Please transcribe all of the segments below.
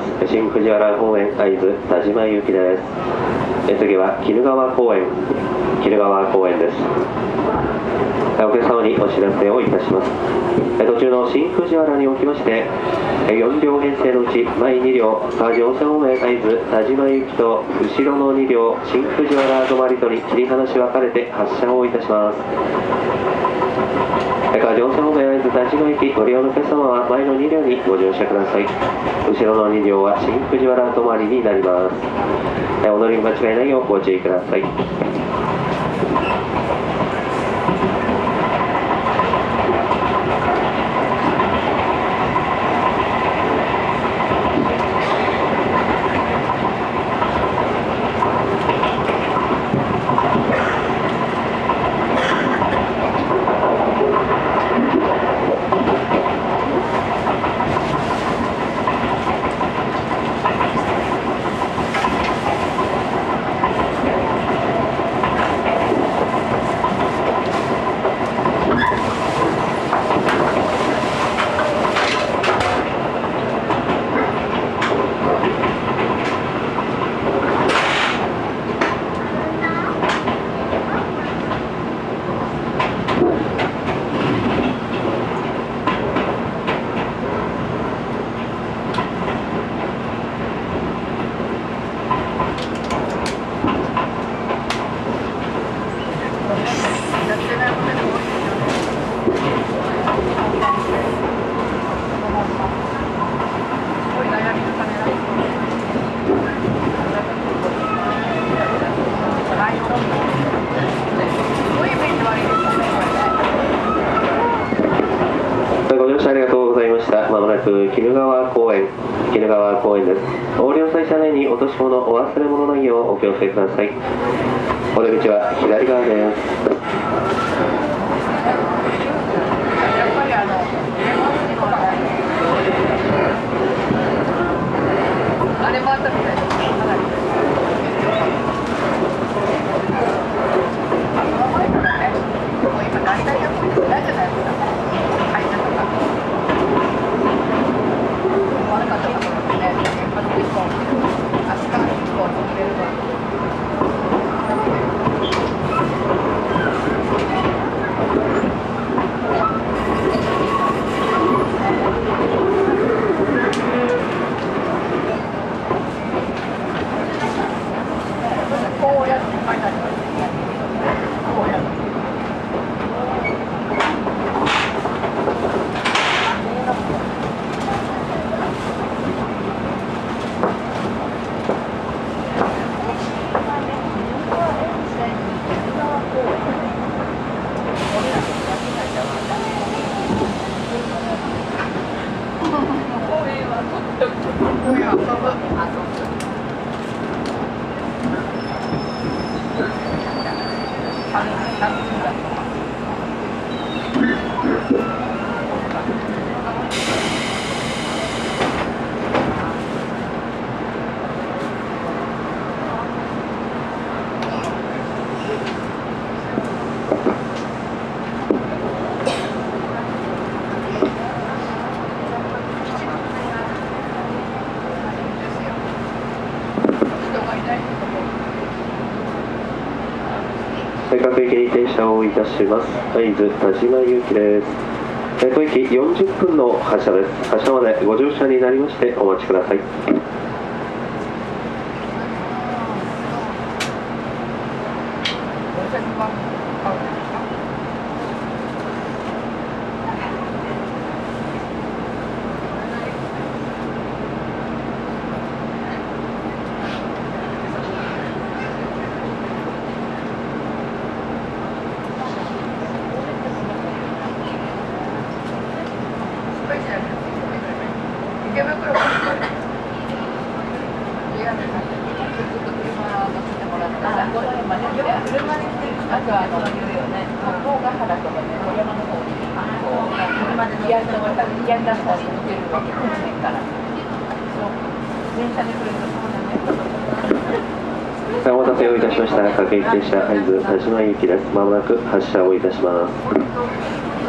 。新藤原方面会津田島行きです。次は鬼怒川公園です。お客様にお知らせをいたします。途中の新藤原におきまして4両編成のうち前2両上総方面会津田島行きと後ろの2両新藤原止まりとに切り離し分かれて発車をいたします。上総方面会津田島行きご利用のお客様は前の2両にご乗車ください。後ろの2両は新藤原止まりになります。お乗り間違いないようご注意ください。ご乗車ありがとうございました。まもなく鬼怒川公園です。お降りの際車内に落とし物、お忘れ物ないようお気をつけください。お出口は左側です。各駅に停車をいたします。会津田島行きです。当駅40分の発車です。発車までご乗車になりましてお待ちください。お待たせをいたしました。各駅停車会津田島行きです。まもなく発車をいたします。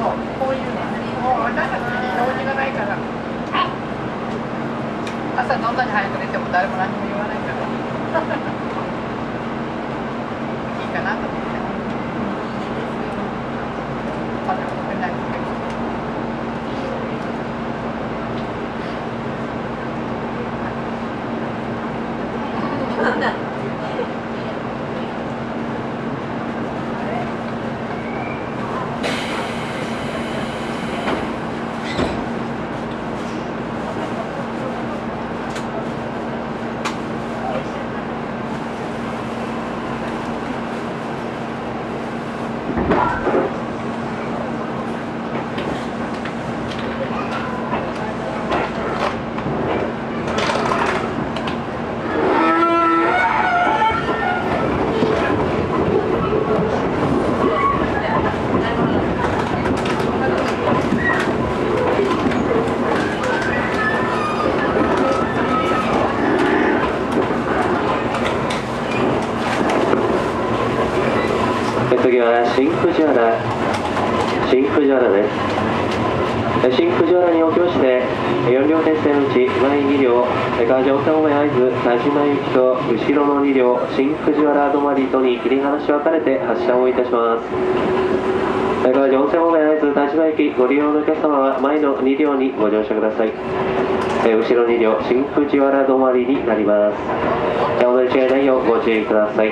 朝飲外に早く出ても誰も何も言わないからいいかなと思って。まだ食べないですけど。 次は新藤原です。新藤原におきまして、4両編成のうち前2両、ガージョン線方面会津田島行きと後ろの2両、新藤原止まりとに切り離し分かれて発車をいたします。ガージョン線方面会津田島行きご利用のお客様は前の2両にご乗車ください。後ろ2両、新藤原止まりになります。お乗り違いないようご注意ください。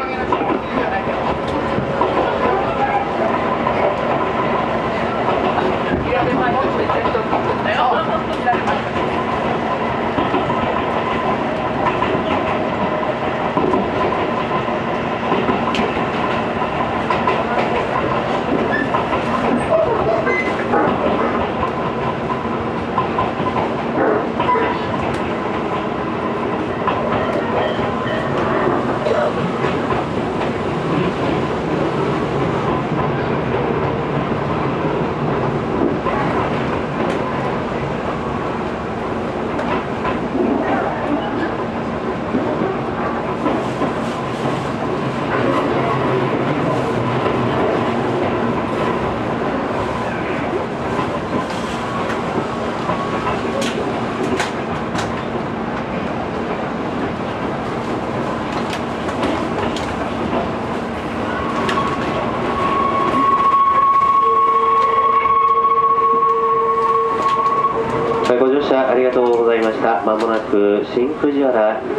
ご乗車ありがとうございました。まもなく新藤原です。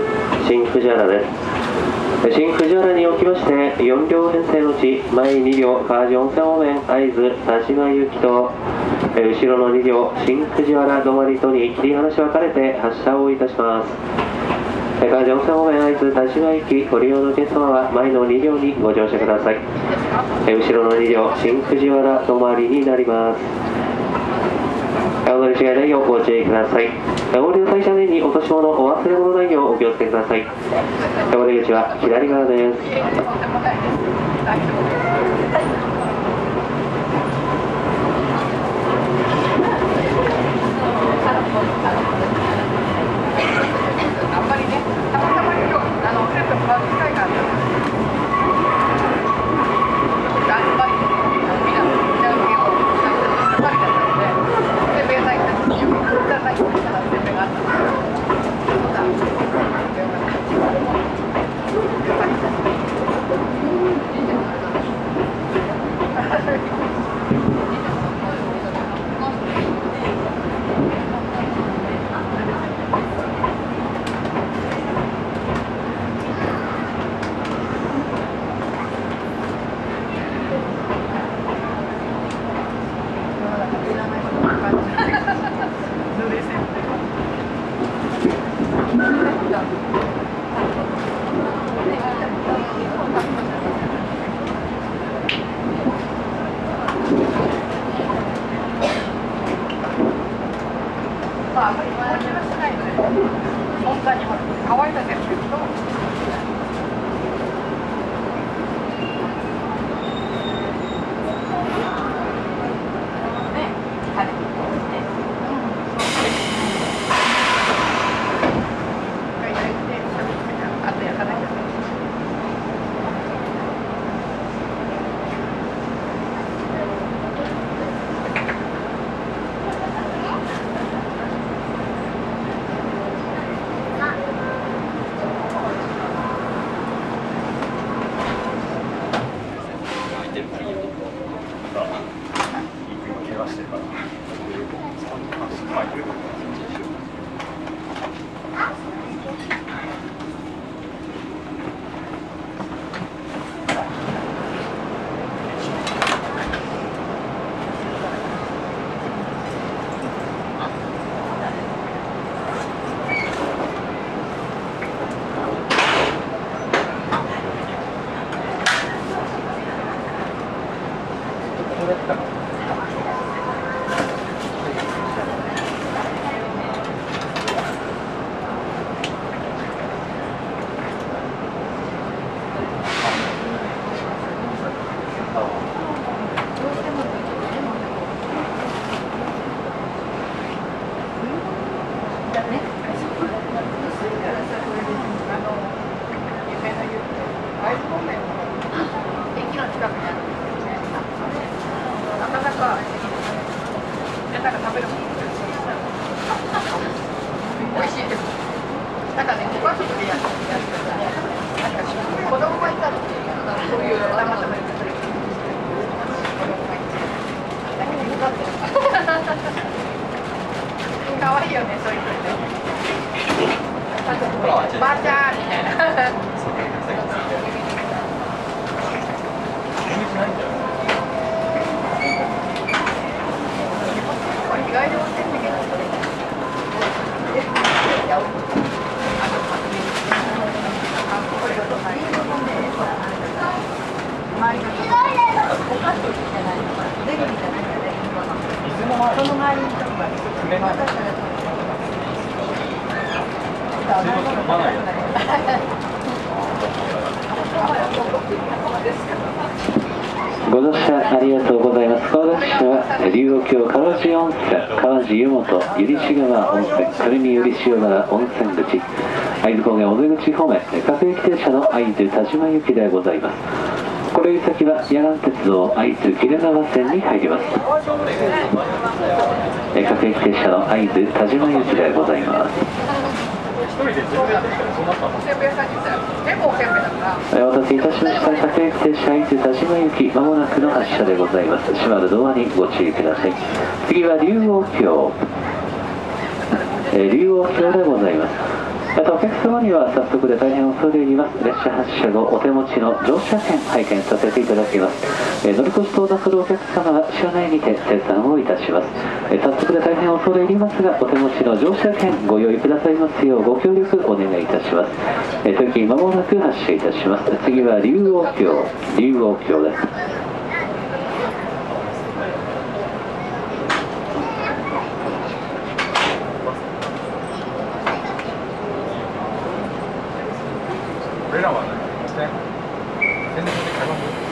新藤原におきまして、4両編成のうち前2両、川治温泉方面会津田島行きと後ろの2両、新藤原止まりとに切り離し分かれて発車をいたします。川治温泉方面会津田島行きご利用のお客様は前の2両にご乗車ください。後ろの2両、新藤原止まりになります。お乗り違いないようご注意ください。合流最車内に落とし物、お忘れ物ないようお気をつけください。お出口は左側です。 あんまりね、たまたま今日遅れてもらう機会があった。 可愛いよね、そういうのね。ばあちゃんみたいな。これ意外に持ってんだけど。これがどうない。周りの。その周りにとか。 ご乗車ありがとうございます。川崎市は龍王峡川路温泉、川路湯本、百合志川温泉、垂水百合塩原温泉口、会津高原尾瀬口方面、各駅停車の会津田島行きでございます。これより先は野岩鉄道会津鬼怒川線に入ります。各駅停車の会津田島行きでございます。お待たせいたしました。各駅停車会津田島行き、まもなくの発車でございます。閉まるドアにご注意ください。次は龍王峡、龍王峡でございます。またお客様には早速で大変恐れ入ります。列車発車後お手持ちの乗車券拝見させていただきます。乗り越しとなさるお客様は車内にて生産をいたします。早速で大変恐れ入りますが、お手持ちの乗車券ご用意くださいますようご協力お願いいたします。時間もなく発車いたします。次は龍王峡、龍王峡です。 俺らはね、全然会話も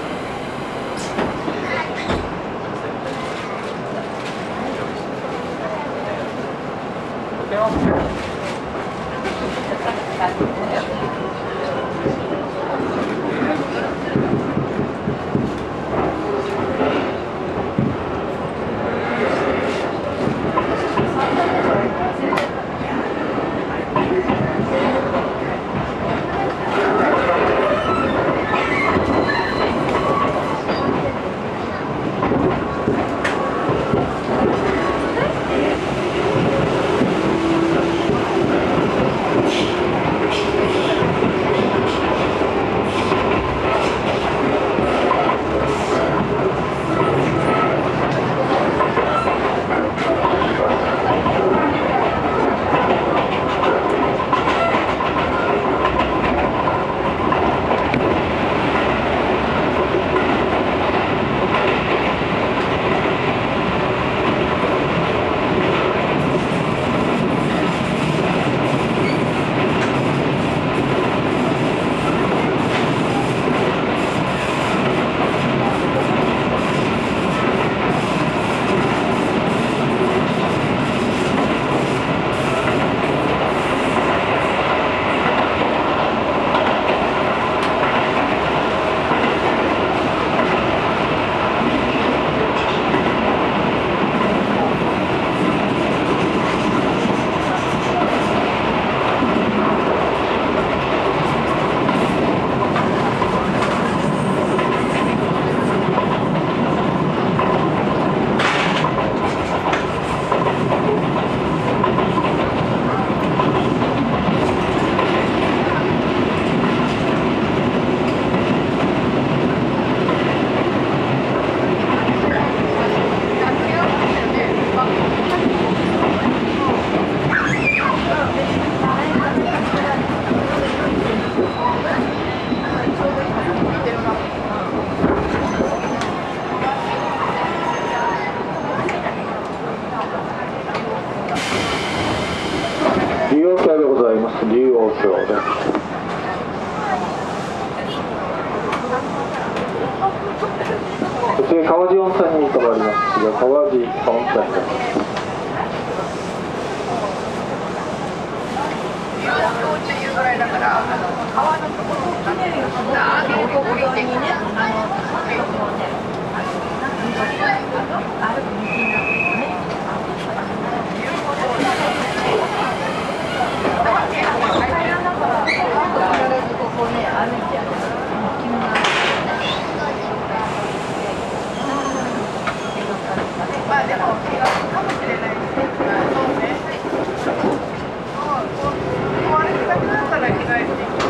次川治温泉に停まります。次は川治温泉です。 っていうぐらいだから、川のところを降りてきて。まあでも気がするかもしれないですね。そうね。壊れてなくなったら着替えていく。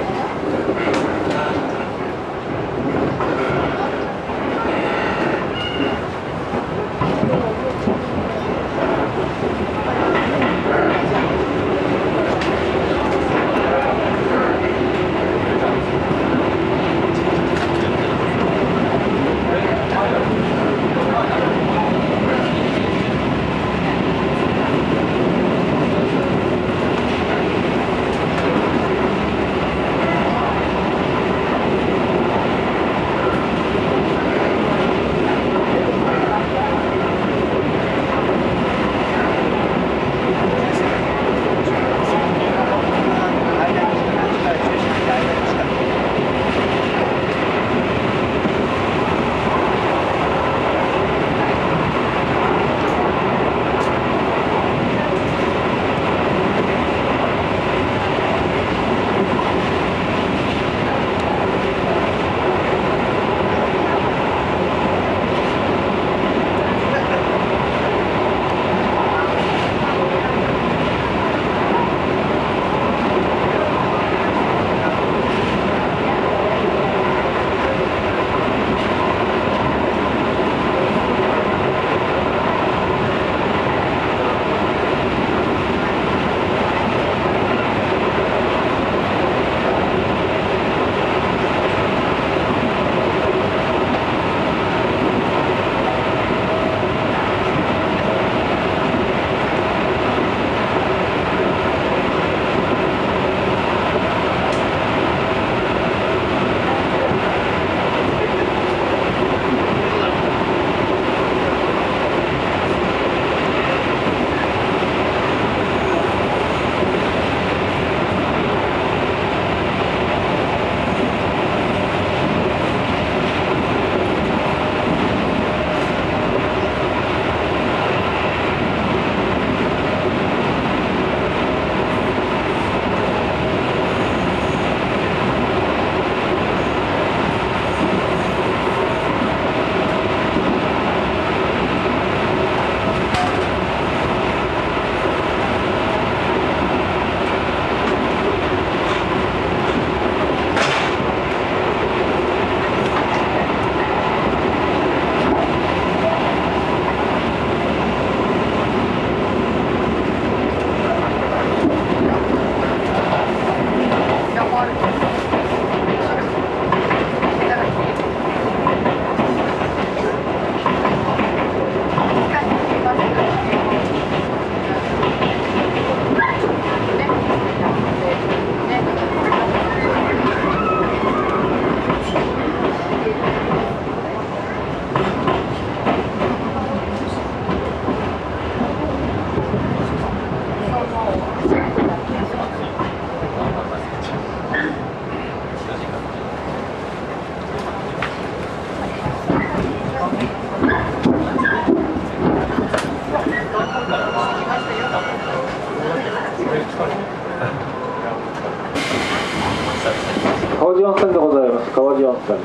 川治温泉でございます。川治温泉です。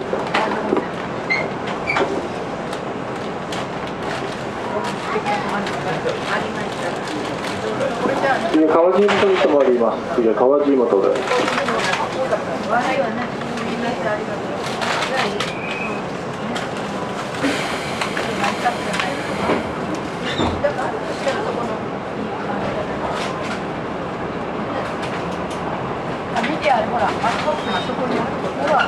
次は川治元に停まります。次は川治元です。 見てあれほら、あそこにあそこにほら、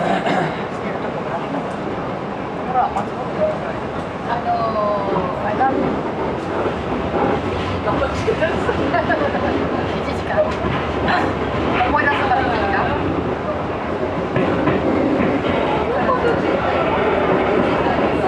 ほら、あそこにあれだ。頑張ってください。1時間。思い出さなかったんだ。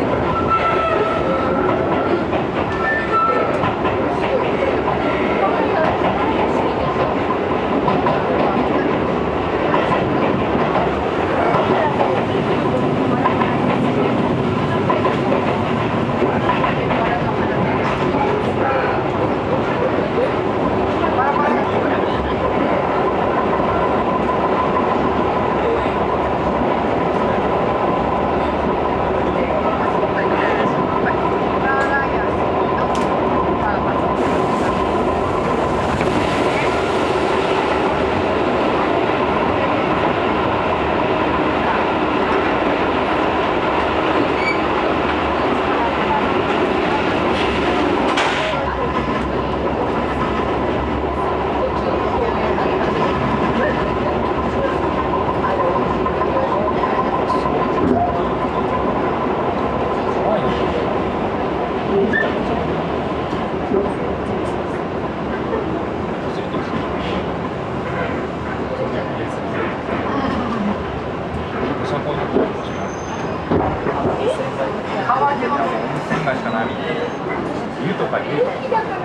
ぱりいいと。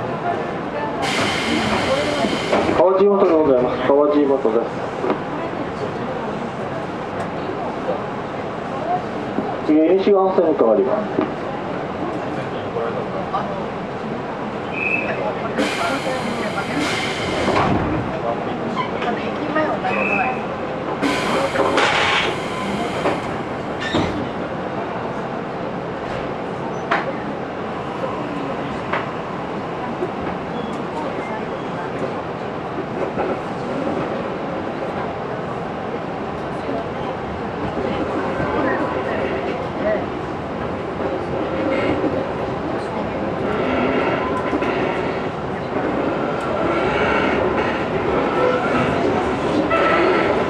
川地元でございます。川地元です。次、西側線に変わります。 駅前は何もない。 次、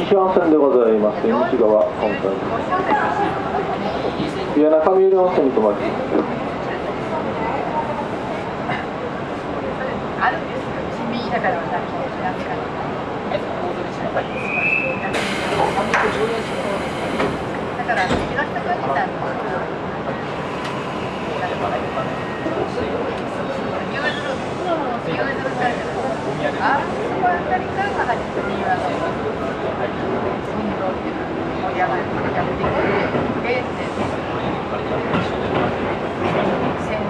西湾線でございます。西側本線。宮中三浦温泉に停まります。 あるんですよ。新右だから私なんか。だから東高木さんのあそこあたりからが始まりは運動っていうの盛り上がってきて原点センス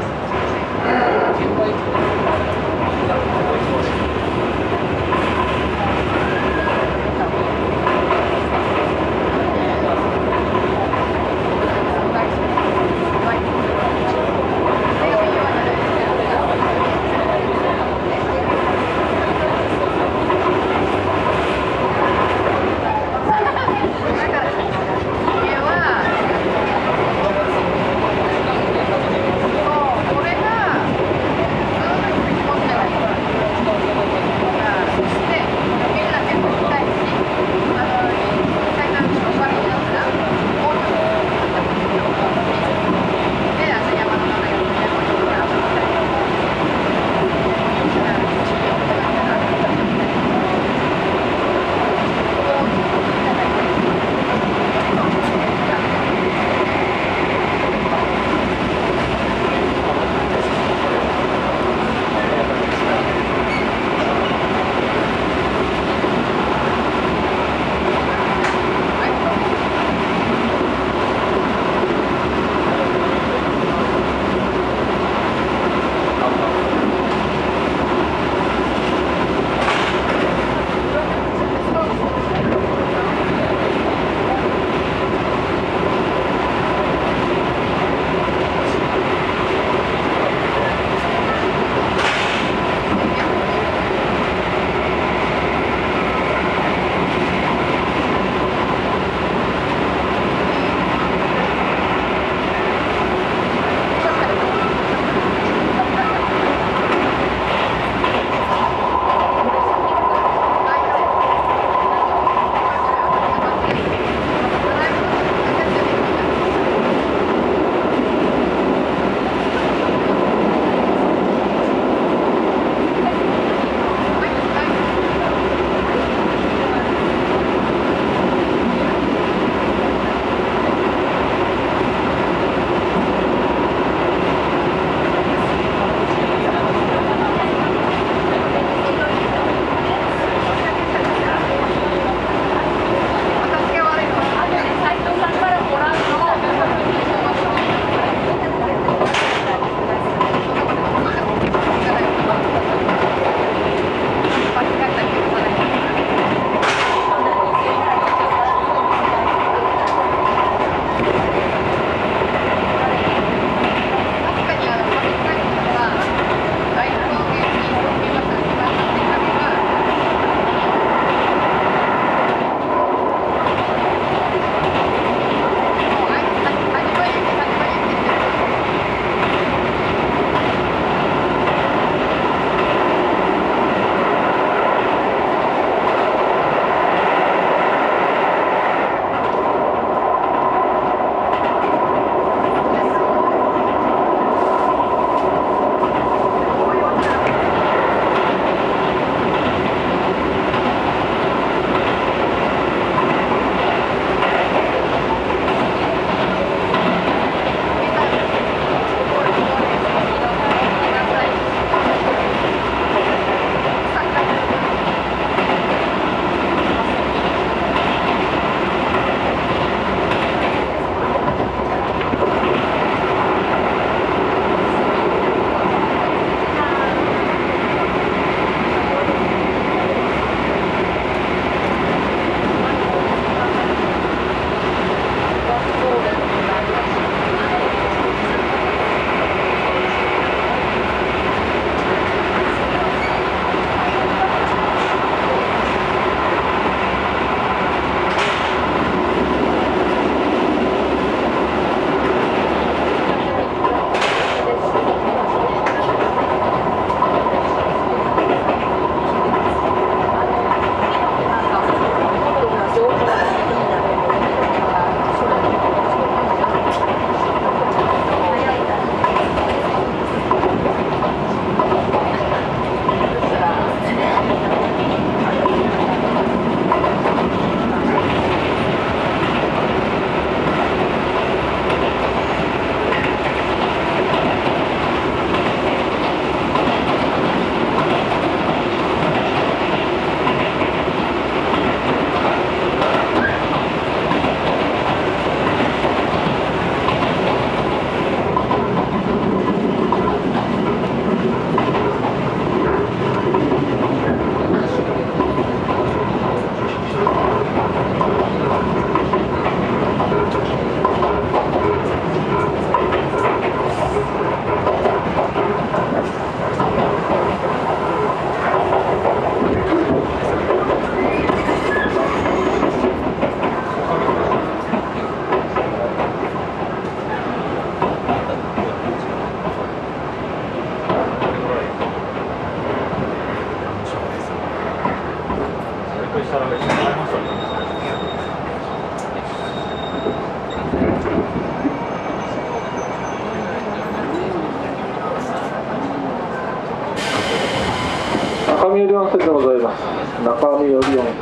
寄り温泉でございます。中見寄り温泉です。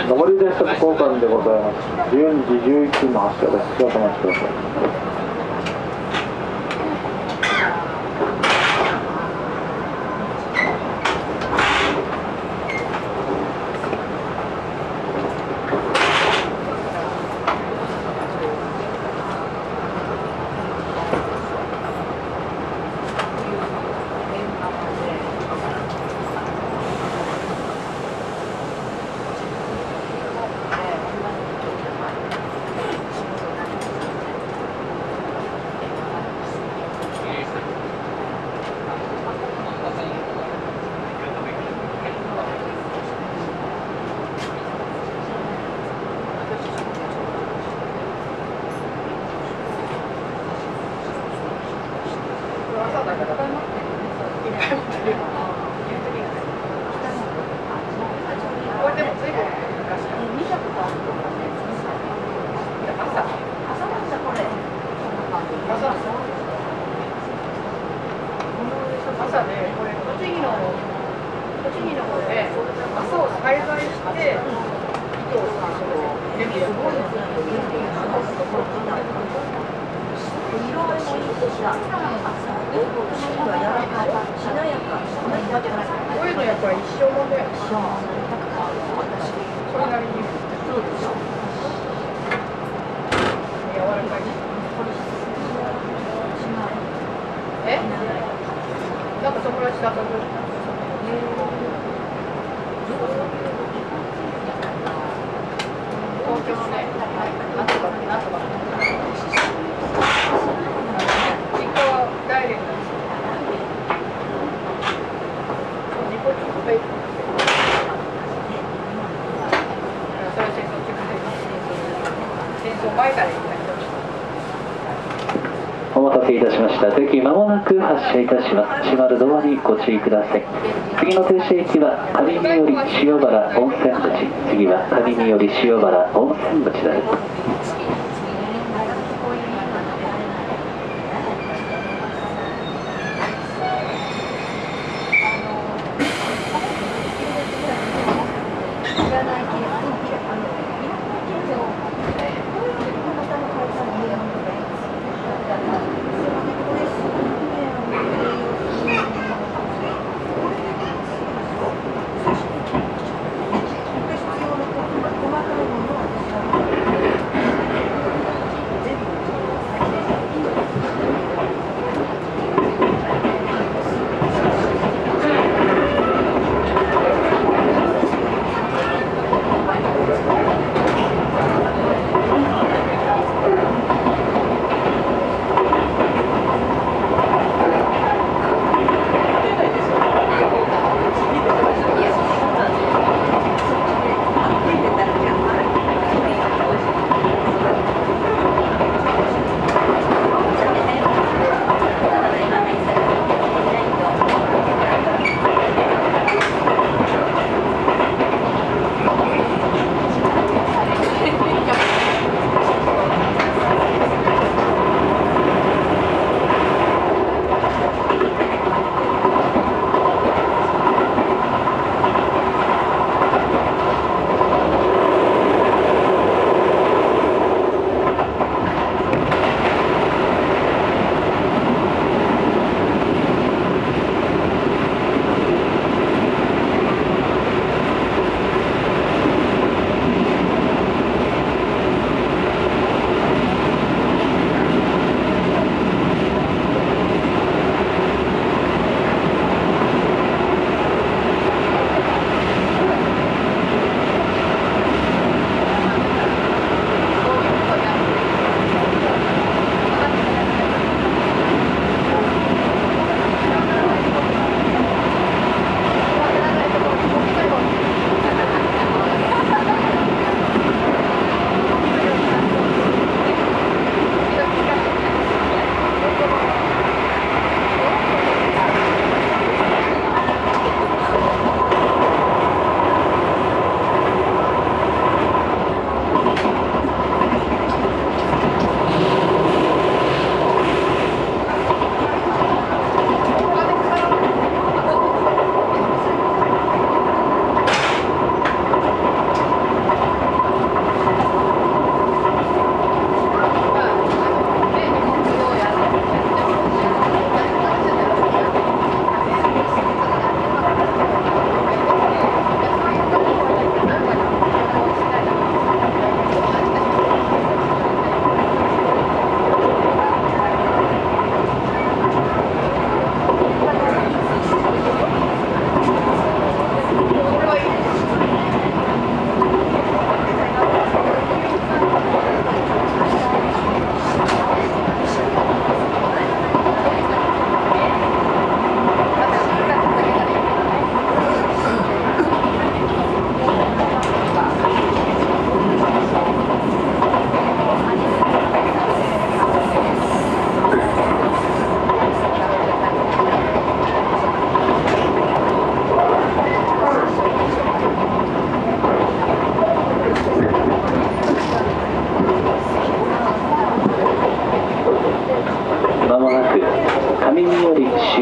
上り電車交換でございます。12時11分の発車です。少々お待ちください。 朝ね、これ栃木の方で朝を栽培して糸をさ、全部やってこういうのやっぱり一生もんだよ。それなりに柔らかい。え？なんか友達だと思う。東京のね、なんとか実家はダイレクトです。自己直売。それ戦争中戦争前から言った人。 お待たせいたしました。席まもなく発車いたします。閉まるドアにご注意ください。次の停車駅は上三より塩原温泉口。次は上三より塩原温泉口です。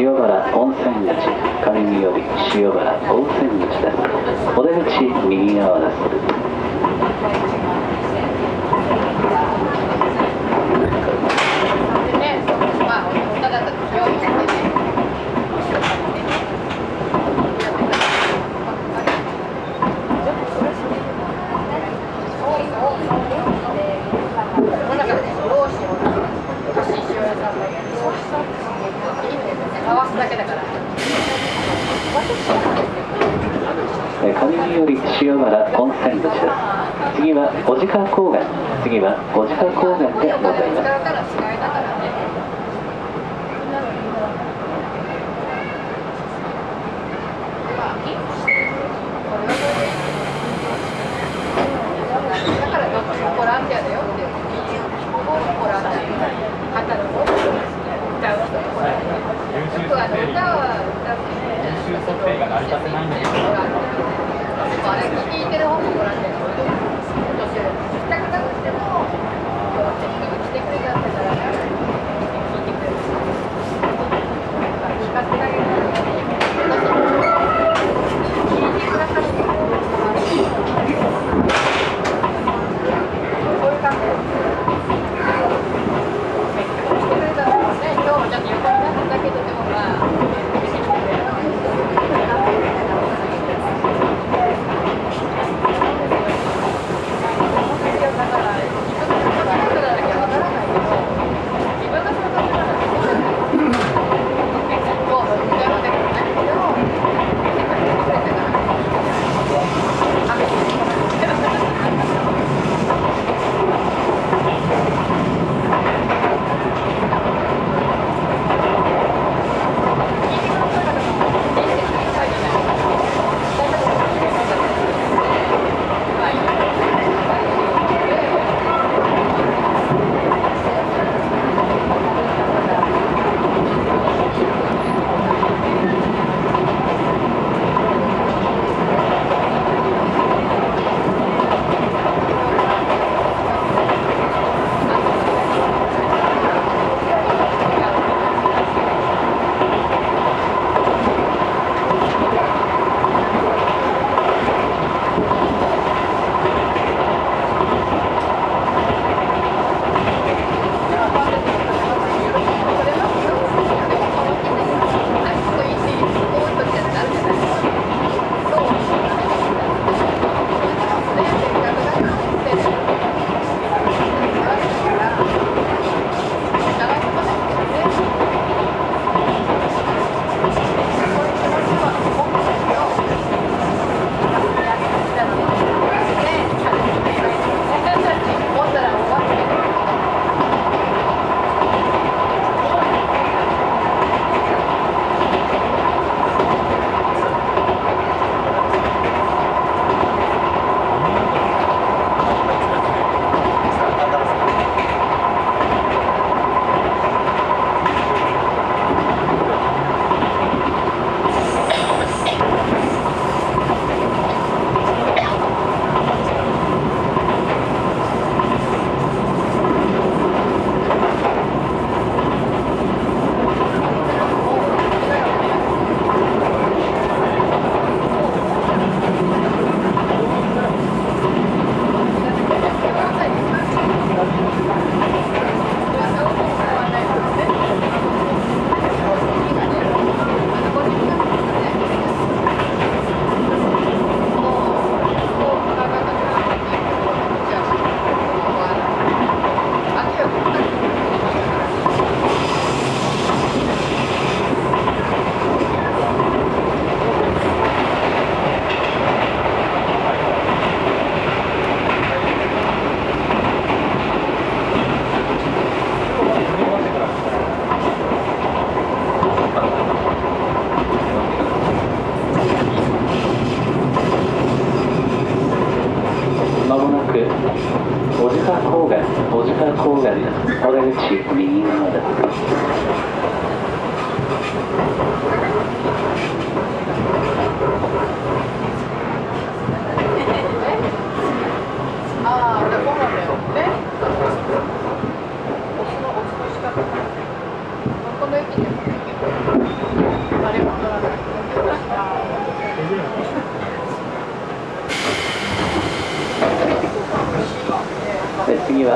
塩原温泉口、上見より塩原温泉口です。お出口右側です。上見より塩原温泉口です。次は小鹿高原、次は小鹿高原でございます。 ボランティアだよっていうボランティアカタログを歌う人ボランティアよく歌は歌って優秀測定が成り立てないんだけどあれ聞いてる方もボランティアお年寄り聞きたくなくても今日来てくれたんだから聞いてくれる聞かせてあげる聞いてくださるそういう感じです来てくれたんだからね今日もちょっと横になってたけどでもまあ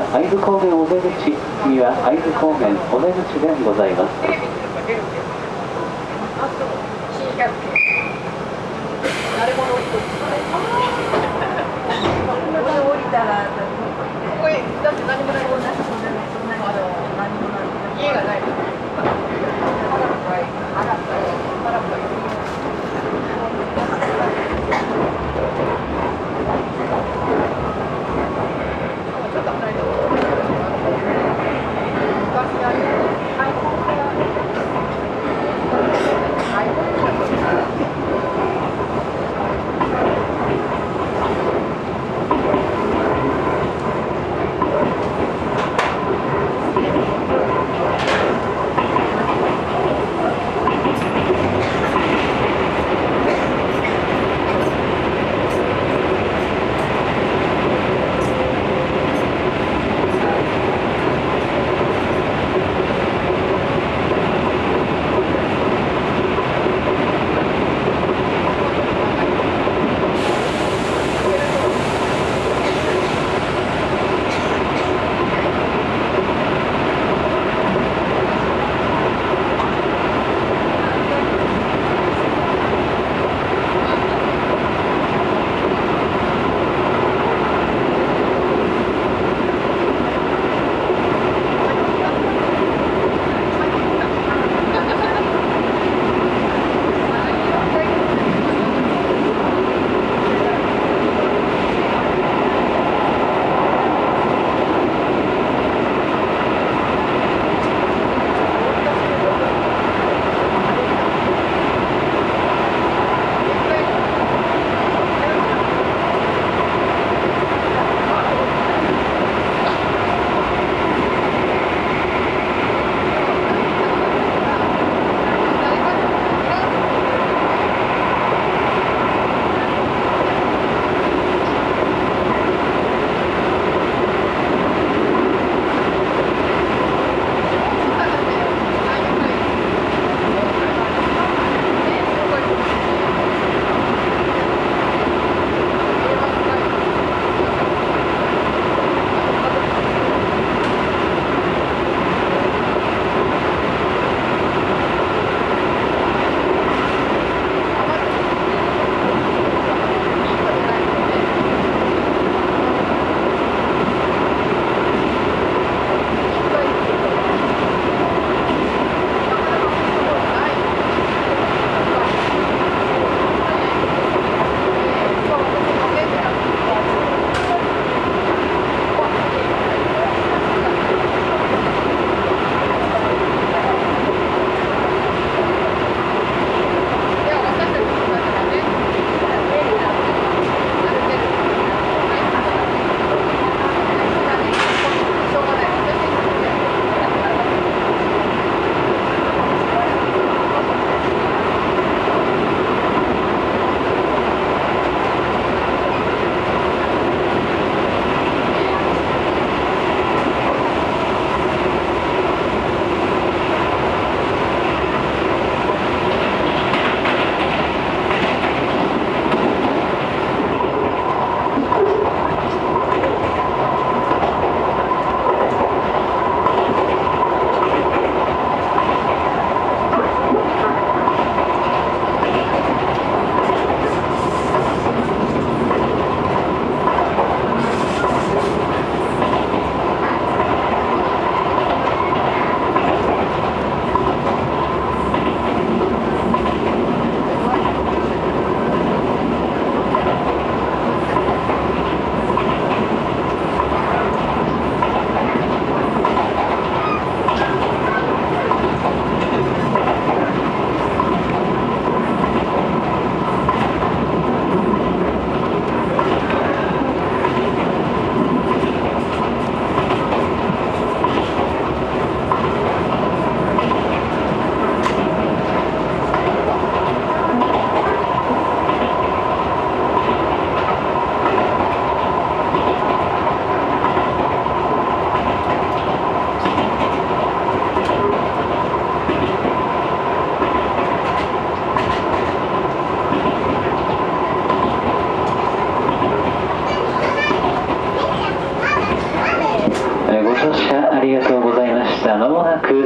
会津高原尾瀬口、次は会津高原尾瀬口でございます。 テレビとか出るんです。あと、新キャップ。誰も乗りとここで降りたら、これ、だって何もないもんな。家がない。昔あれ、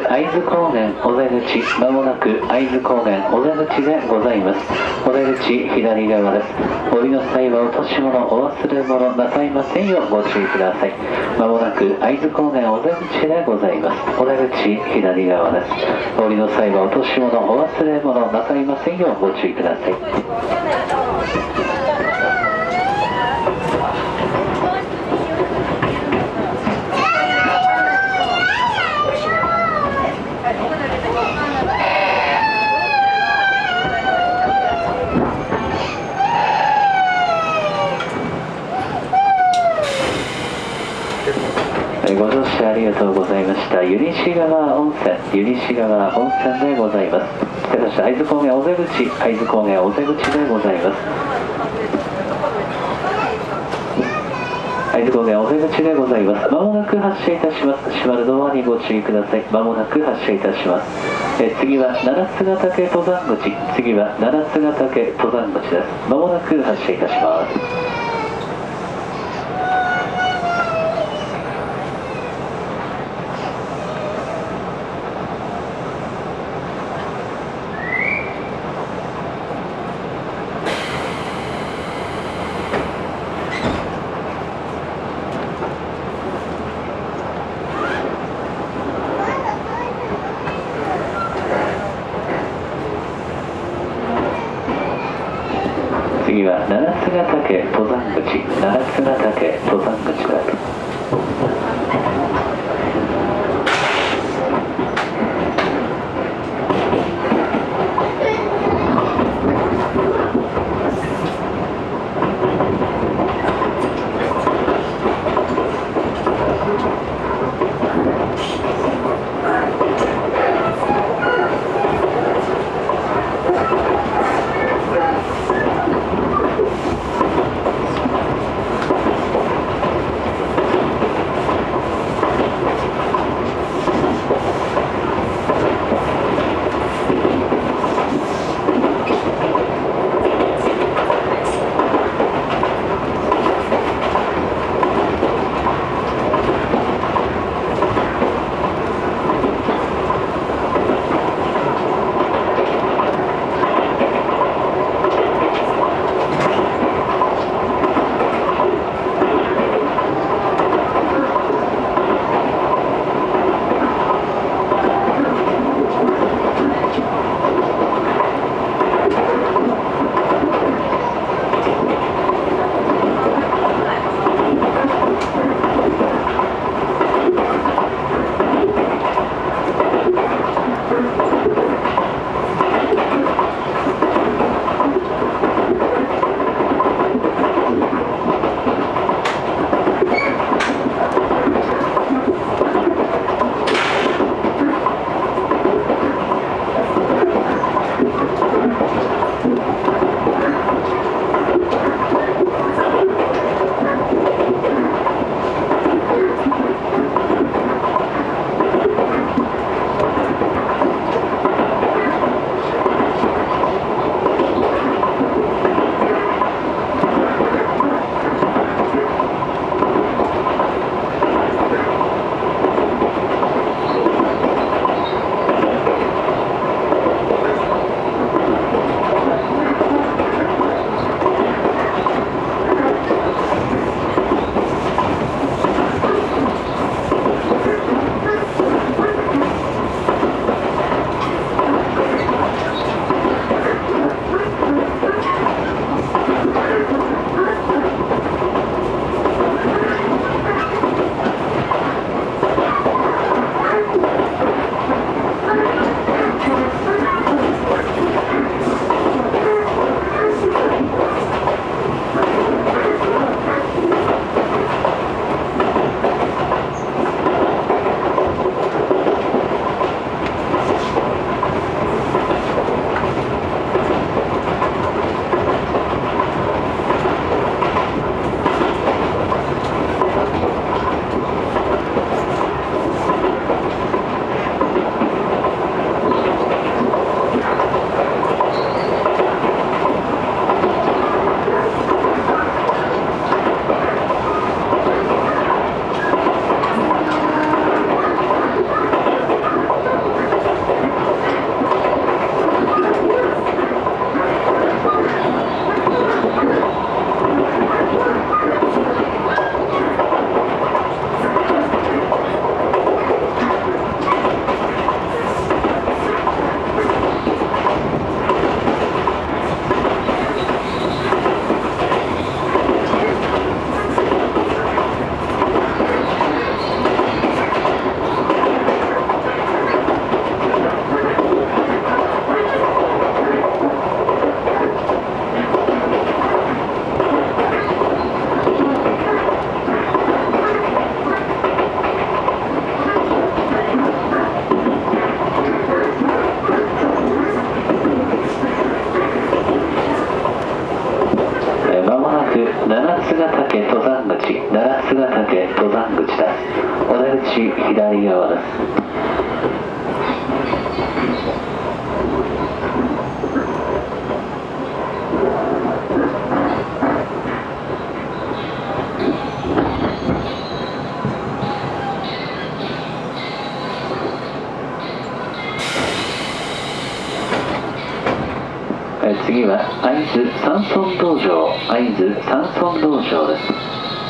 会津高原尾瀬口、まもなく会津高原尾瀬口でございます。尾瀬口左側です。降りの際は落とし物、お忘れ物なさいませんようご注意ください。まもなく会津高原尾瀬口でございます。尾瀬口左側です。降りの際は落とし物、お忘れ物なさいませんようご注意ください。ご乗車ありがとうございました。湯西川温泉でございます。そして会津高原尾瀬口でございます。会津高原尾瀬口でございます。まもなく発車いたします。閉まるドアにご注意ください。まもなく発車いたします。次は七ヶ岳登山口です。まもなく発車いたします。次は七ヶ岳登山口です。 左側です。次は会津山村道場、会津山村道場です。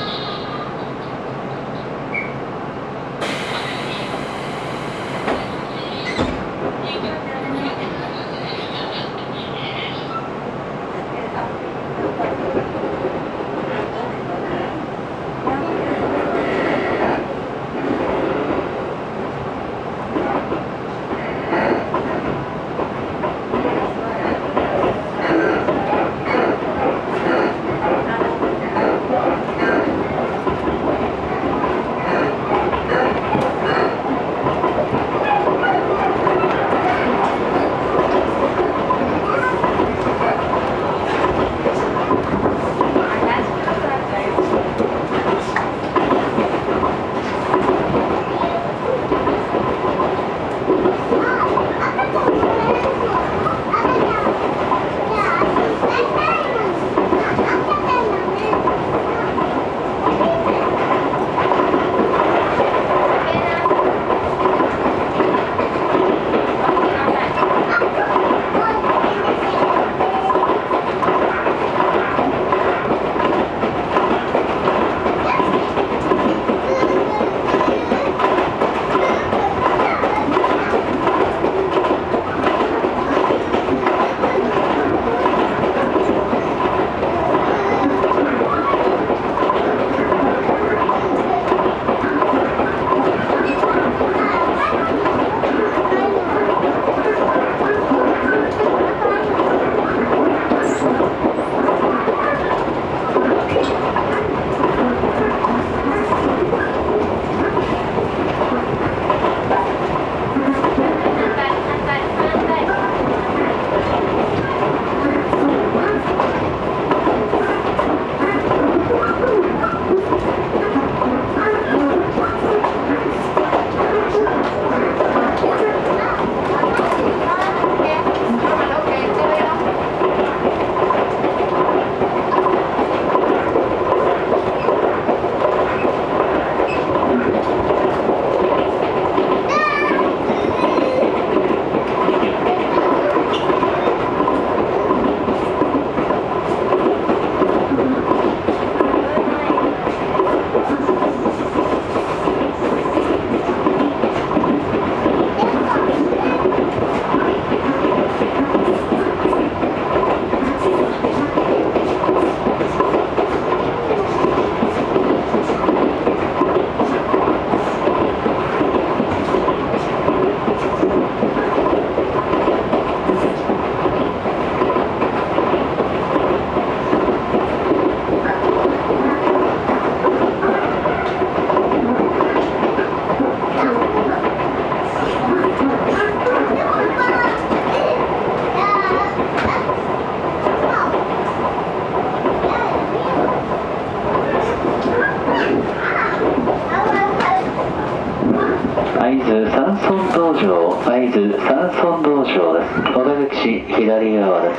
会津山村道場、会津山村道場です。お出口左側です。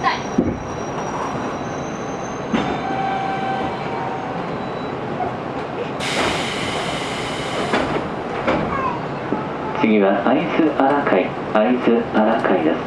次は会津荒海、会津荒海です。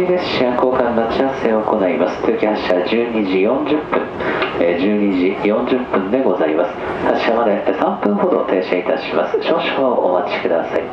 列車交換待ち合わせを行います。次発車12時40分、12時40分でございます。発車まで3分ほど停車いたします。少々お待ちください。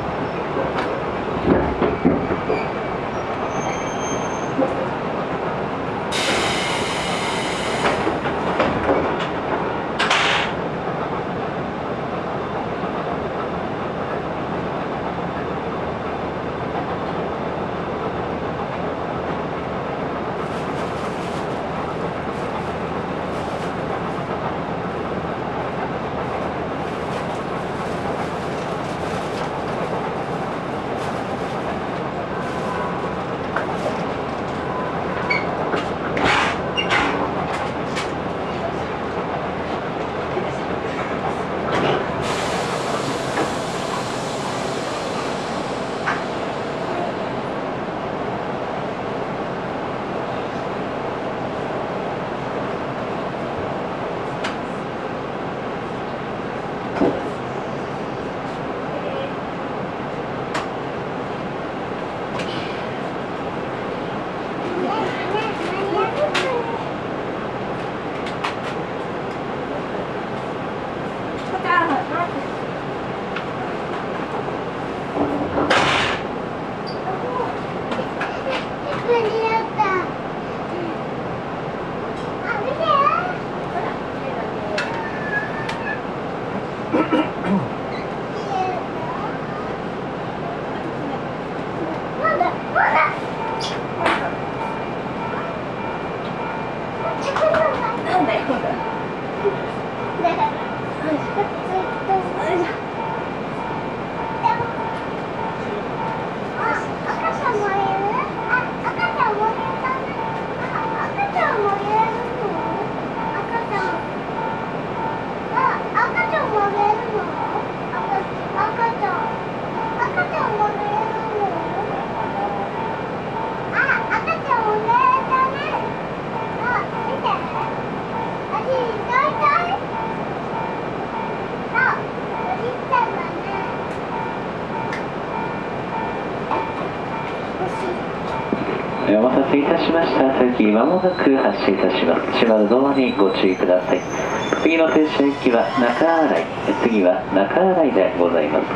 お待たせいたしました。次まもなく発車いたします。閉まるドアにご注意ください。次の停車駅は中新井、次は中新井でございます。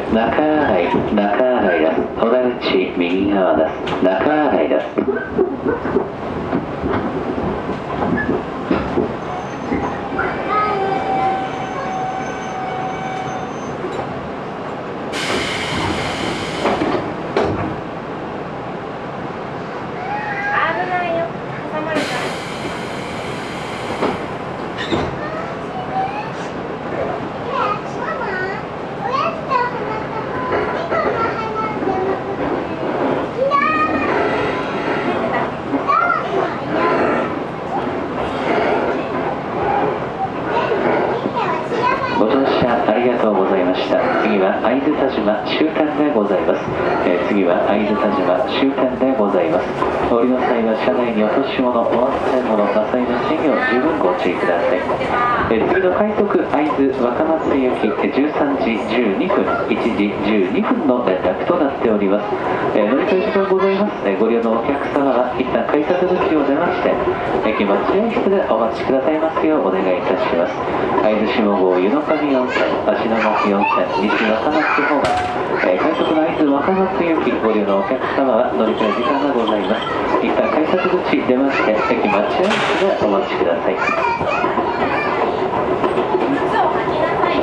中洗いです。お出口右側です。中洗いです。 危ないよ。挟まれた。 ご乗車ありがとうございました。次は会津田島終点でございます。次は会津田島終点でございます。お降りの際は車内に落とし物、お忘れ物なさいませんよう十分ご注意ください。次の快速会津若松行き13時12分、1時12分の連絡となっております。乗り換え時間ございます。ご利用のお客様は一旦改札口を出まして、駅待合室でお待ちくださいますようお願いいたします。会津下郷湯の上温泉、芦ノ牧温泉、西若松方面、快速の会津若松行きご利用のお客様は乗り換え時間がございます。一旦改札口出まして、駅待合室でお待ちください。 靴を履きなさい。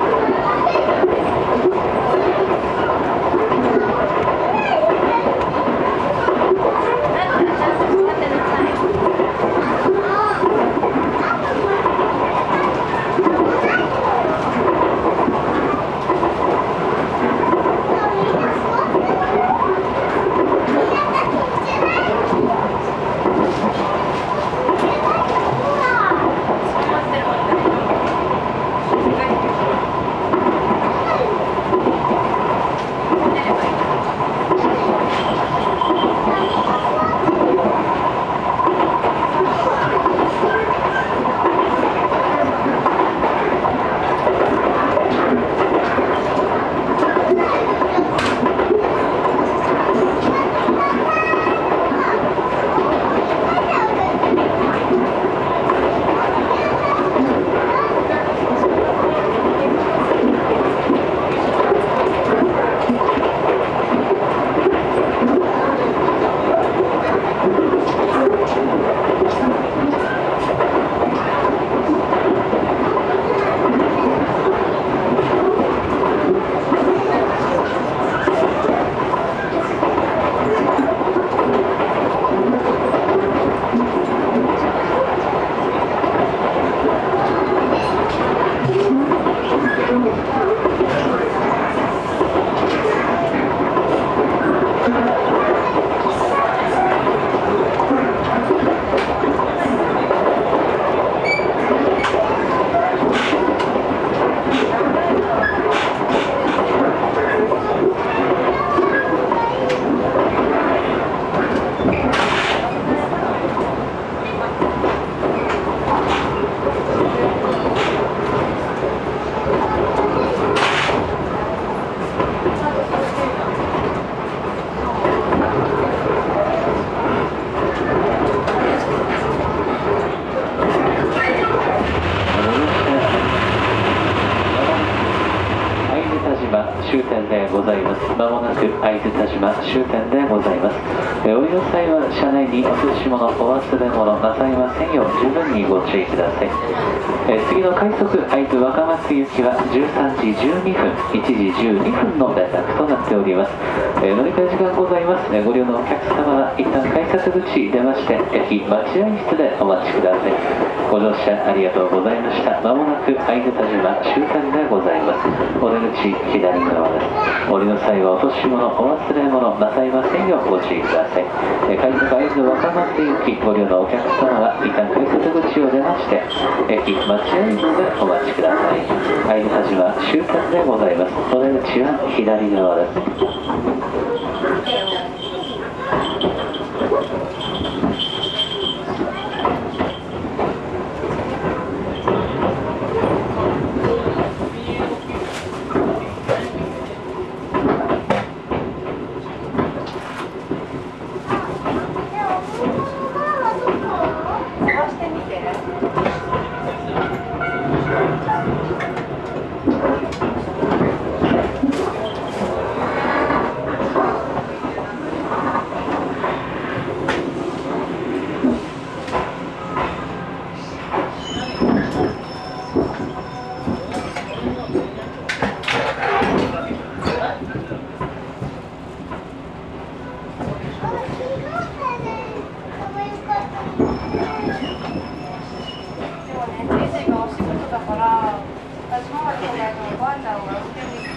終点でございます。まもなく会津田島終点でございます。お降りの際は車内に落とし物、お忘れ物なさいませんよう十分にご注意ください。次の快速会津若松行きは13時12分、1時12分の連絡となっております。乗り換え時間ございます。ご利用のお客様は一旦改札口出まして、駅待合室でお待ちください。ご乗車ありがとうございました。まもなく会津田島終点でございます。お出口左側です。お降りの際は落とし物、お忘れ物なさいませんようご注意ください。快速会津若松行きご利用のお客様は一旦改札口を出まして、駅待合室でお待ちください。会津田島終点でございます。お出口は左側です。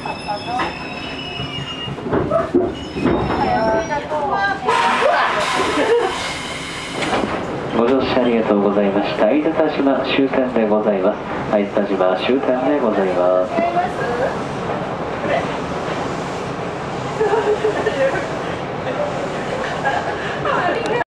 ご乗車ありがとうございました。飯塚島終点でございます。飯塚島終点でございます。